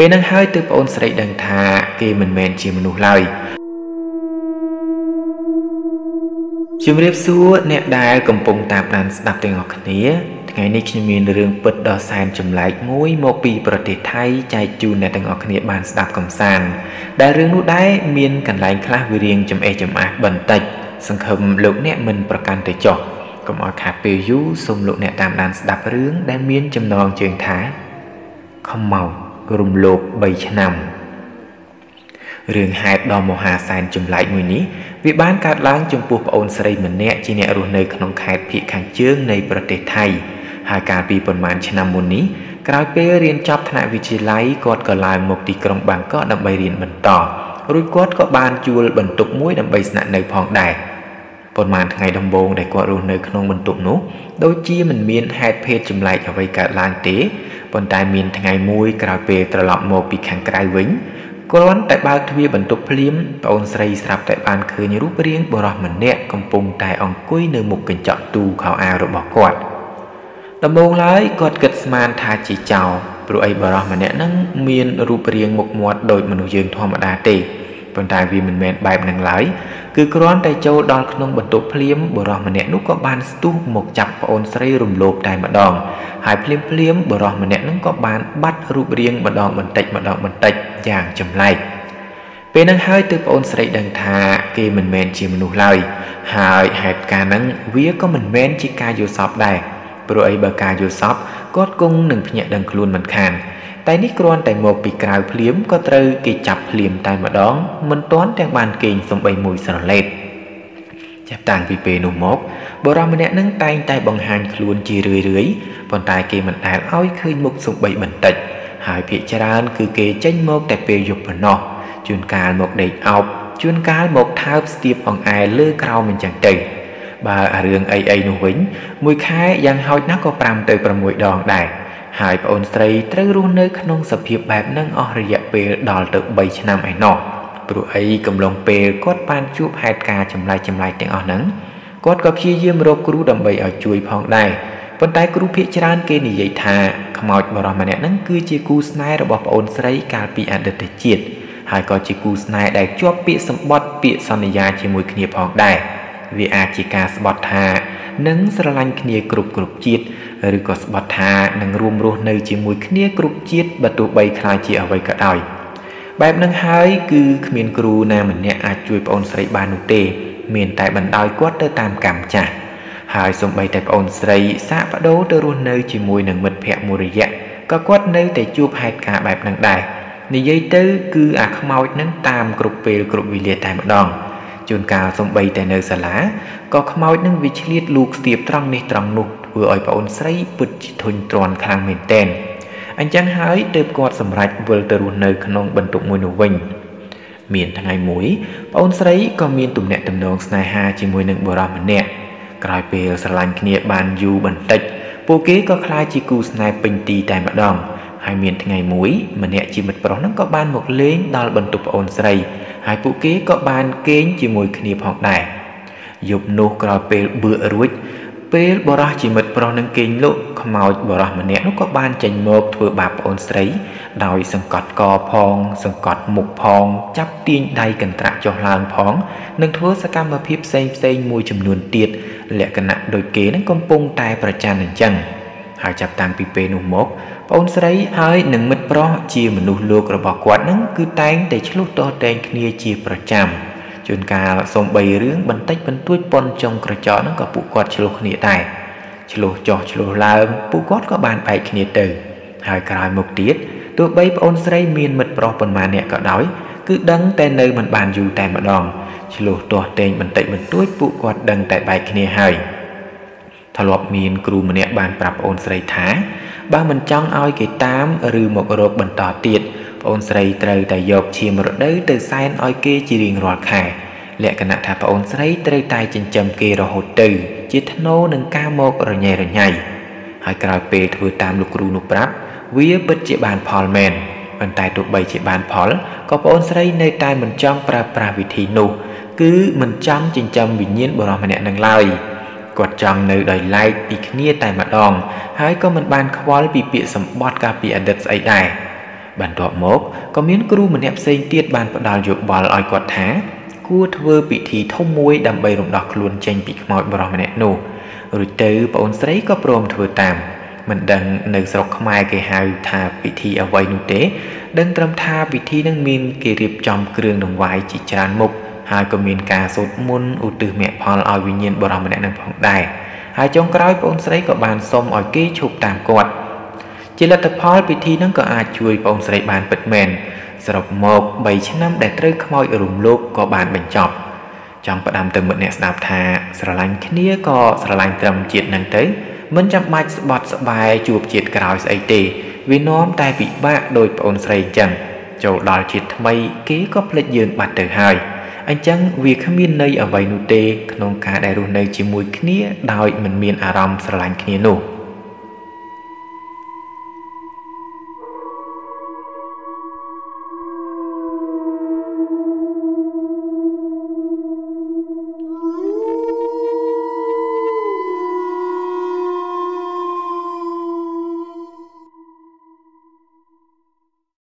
ពេលនឹងហើយទើបប្អូនស្រីដឹងថាគេមិនមែនជាមនុស្សឡើយជំរាបសួរអ្នកដែលកំពុងតាមដានស្ដាប់ទាំងអស់គ្នាថ្ងៃនេះខ្ញុំមានរឿងពិតដ៏សែនចម្លែកមួយមកពីប្រទេសថៃចែកជូនអ្នកទាំងអស់គ្នាបានស្ដាប់កំសាន្តដែលរឿងនោះដែរមានកន្លែងខ្លះវារៀងចំអេះចំអាស់បន្តិចសង្ឃឹមលោកអ្នកមិនប្រកាន់ទៅចុះកុំឲ្យខាតពេលយូរសូមលោកអ្នកតាមដានស្ដាប់រឿងដែលមានចំណងជើងថាខ្មោចរំលោភ3ឆ្នាំរឿងហេតុដ៏មហាសែនចម្លែកមួយនេះវាបានកើតឡើងចំពោះប្អូនស្រីម្នាក់ជាអ្នករស់នៅក្នុងខេត្តភាគខាងជើងនៃប្រទេសថៃហើយកាលពីប៉ុន្មានឆ្នាំមុននេះក្រោយពេលរៀនចប់ថ្នាក់វិទ្យាល័យគាត់ក៏ឡើងមកទីក្រុងបាងកកដើម្បីរៀនបន្តរួចគាត់ក៏បានជួលបន្ទប់មួយដើម្បីស្នាក់នៅផងដែរប៉ុន្មានថ្ងៃដំបូងដែលគាត់រស់នៅក្នុងបន្ទប់នោះដូចជាមិនមានហេតុភេទចម្លែកអ្វីកើតឡើងទេប៉ុន្តែមានថ្ងៃមួយក្រោយពេលត្រឡប់មកពីខាងក្រៅវិញគ្រាន់តែបើកទ្វារបន្ទប់ភ្លាមប្អូនស្រីស្រាប់តែបានឃើញរូបរាងបុរសម្នាក់កំពុងតែអង្គុយនៅមុខកញ្ចក់ទូខោអាវរបស់គាត់ដំបូងឡើយគាត់គិតស្មានថាជាចោរព្រោះអីបុរសម្នាក់ហ្នឹងមានរូបរាងមុខមាត់ដូចមនុស្សយើងធម្មតាទេប៉ុន្តែវាមិនមែនបែបហ្នឹងឡើយគឺគ្រាន់តែចូលដល់ក្នុងបន្ទប់ភ្លាមបុរសម្នាក់នោះក៏បានស្ទុះមកចាប់ប្អូនស្រីរំលោភតែម្ដងហើយភ្លាមបុរសម្នាក់នោះក៏បានបាត់រូបរាងម្ដងបន្តិចយ៉ាងចម្លែកពេលហ្នឹងហើយទើបប្អូនស្រីដឹងថាគេមិនមែនជាមនុស្សឡើយហើយហេតុការណ៍ហ្នឹងវាក៏មិនមែនជាការយល់សប្តិដែរព្រោះអីបើការយល់សប្តិគាត់គង់នឹងភ្ញាក់ដឹងខ្លួនមិនខានតែនេះគ្រាន់តែមកពីក្រៅភ្លាមក៏ត្រូវគេចាប់ភ្លាមតែម្ដងមិនទាន់ទាំងបានគេងសំបីមួយស្រឡេតចាប់តាំងពីពេលនោះមកបុរសម្នាក់នឹងតែងតែបង្ហាញខ្លួនជារឿយប៉ុន្តែគេមិនដែលឲ្យឃើញមុខសំបីបន្តិចហើយភាគច្រើនគឺគេចេញមកតែពេលយប់ប៉ុណ្ណោះជួនកាលមកដេកអោបជួនកាលមកថើបស្ទាបអង្អែលលើក្រោមអញ្ចឹងទៅបើរឿងអីនោះវិញមួយខែយ៉ាងហោចណាស់ក៏5ទៅ6ដងដែរហើយប្អូនស្រីត្រូវរស់នៅក្នុងសភាពបែបហ្នឹងអស់រយៈពេលដល់ទៅ3ឆ្នាំឯណោះព្រោះអីកំឡុងពេលគាត់បានជួបហេតុការណ៍ចម្លែកទាំងអស់ហ្នឹងគាត់ក៏ព្យាយាមរកគ្រូដើម្បីឲ្យជួយផងដែរប៉ុន្តែគ្រូភាគច្រើនគេនិយាយថាខ្មោចបរិសម្នាក់ហ្នឹងគឺជាគូស្នេហ៍របស់ប្អូនស្រីកាលពីអតីតជាតិហើយក៏ជាគូស្នេហ៍ដែលជាប់ពាក្យសម្បត្តិពាក្យសន្យាជាមួយគ្នាផងដែរវាអាចជាការស្បត់ថានឹងស្រឡាញ់គ្នាគ្រប់ជាតិឬក៏ស្បត់ថានឹងរួមរស់នៅជាមួយគ្នាគ្រប់ជាតិបើទោះបីខ្លាចជាអ្វីក៏ដោយបែបហ្នឹងហើយគឺគ្មានគ្រូណាម្នាក់អាចជួយប្អូនស្រីបាននោះទេមានតែបណ្ដោយគាត់ទៅតាមកម្មចាស់ហើយសូម្បីតែប្អូនស្រីសាកបដូរទៅរស់នៅជាមួយនឹងមិត្តភក្តិមួយរយៈក៏គាត់នៅតែជួបហេតុការណ៍បែបហ្នឹងដែរនិយាយទៅគឺអាខ្មោចហ្នឹងតាមគ្រប់ពេលគ្រប់វេលាតែម្ដងជួនកាលសូម្បីតែនៅសាលាក៏ខ្មោចនឹងវាឆ្លៀតលូកស្ទាបត្រង់នេះត្រង់នោះធ្វើឲ្យប្អូនស្រីពិតជាធុញទ្រាន់ខ្លាំងមែនទែនអញ្ចឹងហើយទើបគាត់សម្រេចវិលទៅរស់នៅក្នុងបន្ទប់មួយនោះវិញមានថ្ងៃមួយប្អូនស្រីក៏មានទំនាក់ទំនងស្នេហាជាមួយនឹងបុរសម្នាក់ក្រោយពេលស្រឡាញ់គ្នាបានយូរបន្តិចពួកគេក៏ក្លាយជាគូស្នេហ៍ពេញទីតែម្ដងហើយមានថ្ងៃមួយម្នាក់ជាមិត្តប្រុសហ្នឹងក៏បានមកលេងដល់បន្ទប់ប្អូនស្រីហើយពួកគេក៏បានគេងជាមួយគ្នាផងដែរយប់នោះក្រោយពេលបឺរួចពេលបរោះជាមិត្តប្រុសនឹងគេងលក់ខ្មោចបរោះម្នាក់នោះក៏បានចេញមកធ្វើបាបប្អូនស្រីដោយសង្កត់កផងសង្កត់មុខផងចាប់ទាញដៃកន្ត្រាក់ចុះឡើងផងនិងធ្វើសកម្មភាពផ្សេងមួយចំនួនទៀតលក្ខណៈដូចគេនឹងកំពុងតែប្រច័ណ្ឌអញ្ចឹងហើយចាប់តាំងពីពេលនោះមកប្អូនស្រីហើយនិងមិត្តប្រុសជាមនុស្សលោករបស់គាត់នឹងគឺតែងតែឆ្លោះតតែងគ្នាជាប្រចាំជួនកាលសំបីរឿងបន្តិចបន្តួចប៉ុនចុងក្រចកហ្នឹងក៏ពួកគាត់ឆ្លោះគ្នាដែរឆ្លោះចុះឆ្លោះឡើងពួកគាត់ក៏បានបែកគ្នាទៅហើយក្រោយមកទៀតទោះបីប្អូនស្រីមានមិត្តប្រុសប៉ុន្មានអ្នកក៏ដោយគឺដឹងតែនៅមិនបានយូរតែម្ដងឆ្លោះទាស់តែងបន្តិចបន្តួចពួកគាត់ដឹងតែបែកគ្នាហើយធ្លាប់មានគ្រូម្នាក់បានប្រាប់ប្អូនស្រីថាបើមិនចង់ឲ្យគេតាមឬមករកបន្តទៀតប្អូនស្រីត្រូវតែយកឈាមរដូវទៅសែនឲ្យគេជារៀងរាល់ខែលក្ខណៈថាប្អូនស្រីត្រូវតែចិញ្ចឹមគេរហូតទៅជាថ្នូរនឹងការមករញ៉េរញ៉ៃហើយក្រោយពេលធ្វើតាមលោកគ្រូនោះប្រាប់វាពិតជាបានផលមែនប៉ុន្តែទោះបីជាបានផលក៏ប្អូនស្រីនៅតែមិនចង់ប្រើប្រាស់វិធីនោះគឺមិនចង់ចិញ្ចឹមវិញ្ញាណបុរសម្នាក់នឹងឡើយគាត់ចង់នៅដោយឡែកពីគ្នាតែម្ដងហើយក៏មិនបានខ្វល់ពីពាក្យសម្បត្តិកាលពីអតីតស្អីដែរបន្ទាប់មកក៏មានគ្រូម្នាក់ផ្សេងទៀតបានផ្ដល់យោបល់ឲ្យគាត់ថាគួរធ្វើពិធីធំមួយដើម្បីរំដោះខ្លួនចេញពីខ្មោចបរិសម្នាក់នោះរួចទៅប្អូនស្រីក៏ព្រមធ្វើតាមមិនដឹងនៅស្រុកខ្មែរគេហៅថាពិធីអ្វីនោះទេដឹងត្រឹមថាពិធីនឹងមានគេរៀបចំគ្រឿងដង្វាយជាច្រើនមុខហើយក៏មានការសូត្រមន្តឧទ្ទិសមគ្គផលឲ្យវិញ្ញាណបរិសម្នាក់នឹងផងដែរហើយចុងក្រោយប្អូនស្រីក៏បានសុំឲ្យគេឈប់តាមគាត់ជាលទ្ធផលពិធីនឹងក៏អាចជួយប្អូនស្រីបានពិតមែនសរុបមក3ឆ្នាំដែលត្រូវខ្មោចរំលោភក៏បានបញ្ចប់ចង់ផ្ដាំទៅមិត្តអ្នកស្ដាប់ថាស្រឡាញ់គ្នាក៏ស្រឡាញ់ត្រឹមជាតិនឹងទៅមិនចាំបាច់ស្បត់ស្បែជួបជាតិក្រោយស្អីទេវានាំតែពិបាកដោយប្អូនស្រីអញ្ចឹងចូលដល់ជាតិថ្មីគេក៏ភ្លេចយើងបាត់ទៅហើយអញ្ចឹងវាគ្មានន័យអ្វីនោះទេក្នុងការដែលរស់នៅជាមួយគ្នាដោយមិនមានអារម្មណ៍ស្រឡាញ់គ្នានោះ